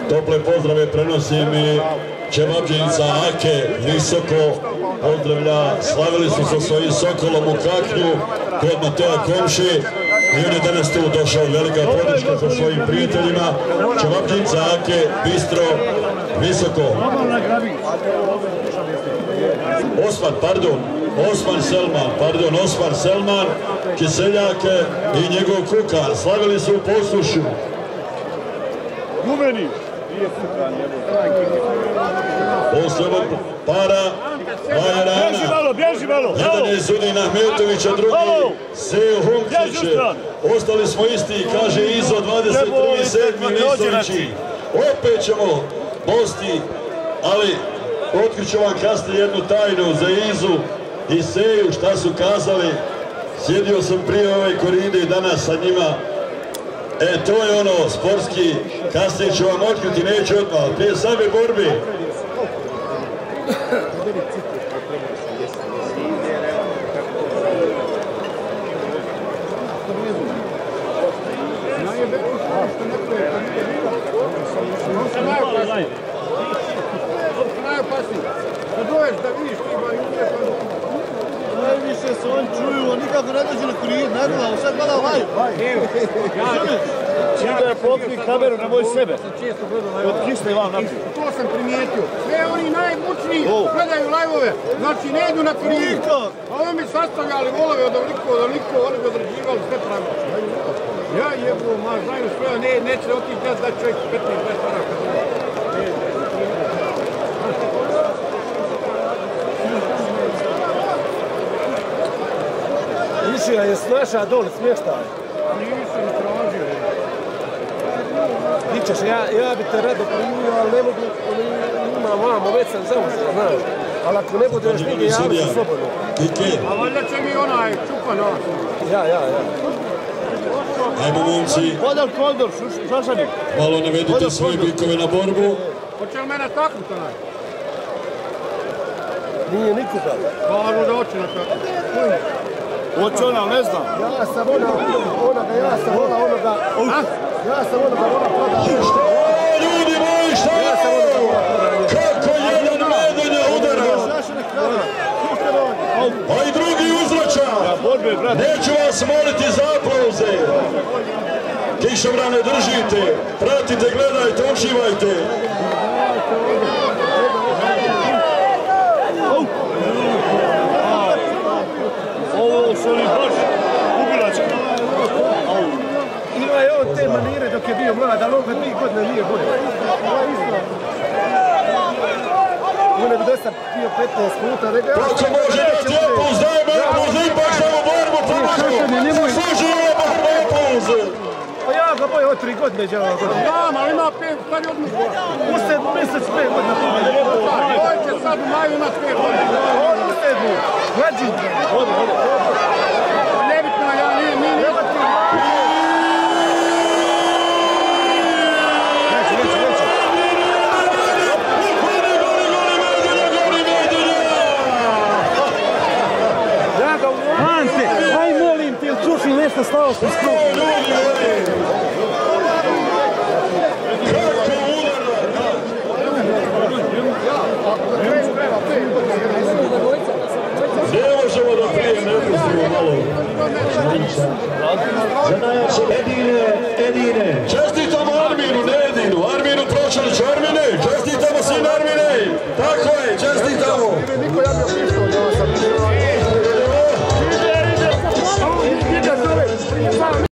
Tople pozdrave prenosim i Čevabđenica Ake visoko pozdravlja. Slavili su sa svojim Sokolom u Kaknju kod Mateja Komši i on je danas tu došao, velika podrška sa svojim prijateljima. Čevabđenica Ake, bistro, visoko. Osman Selman, Kiseljak i njegov Kukar. Slavili su u Posušju. Gumeni! Poslije ovog para, Bježi malo! jedan je Zudin Ahmetović, a drugi Sejo Humčić. Ostali smo isti, kaže Izo, 21.7. Nisovići. Opet ćemo bosti, ali otkriću vam kasnije jednu tajnu za Izu i Seju, šta su kazali. Sjedio sam prije ove koride i danas sa njima. To je ono, sportski, kasnije ću vam otkriti, neću odmah, prije same borbe. Najviše se on čuju, nikako ne dođe na korijed, naravno, sad gleda ovaj. Čim da je pokri kameru, nemoj sebe. Od kisne vam naprijed. To sam primijetio. Sve oni najmučniji gledaju lajvove, znači ne idu na korijed. A ovo mi sastavljali volove od ovoliko, oni bi odrađivali sve pravilo. Ja jebo, znaju sve, neće otići da čovjek 15-20 maraka. Išija je snaša dole, smještaj. Nisam tražio. Ićeš, ja bi te rado primio, ali ne mogu, imam vamo, već sam zauzeo, znaš. Ali ako ne bude još nigdje, javno se slobodno. A valjda će mi onaj čupa nas. Ja. Ajmo, momci. Kodor, šašani. Malo navedite svoje bikove na borbu. Hoće li mene taknuti onaj? Nije nikoga. Kažu da hoće na taknuti. Hoće ona, ne znam. Ja sam onoga prodao. Ljudi moji, šta je ovo? Kako jedan Medonja udara? A i drugi uzvraća. Neću vas moliti za aplauze. Kišobrane držite, pratite, gledajte, uživajte. Ovo su li baš ubilački. Ima je on te manire dok je bio mlad, ali on kad 2 godine nije bolje. On je bi dosta bio 15 puta. Kako može dati aplauz, dajmo aplauz, ipak za ovu borbu pomoću. Zaslužujemo aplauz. Pa ja ga boj od 3 godine djela godine. Znam, ali ima 5, stari odmah. U 7 mjesec 5 godina pobjede. Ovo će sad u maju ima 5 godina. On u 7. Mlađi. Nebitno, ja nije. Ante, aj molim te, čuši nešto stao sam skrup. Ne možemo da prije ne pustimo malo. Za najjače Edine. Čestitamo Arminu, ne Edinu. Arminu Tročanić, Armine. Čestitamo sin Armine. Tako je, čestitamo.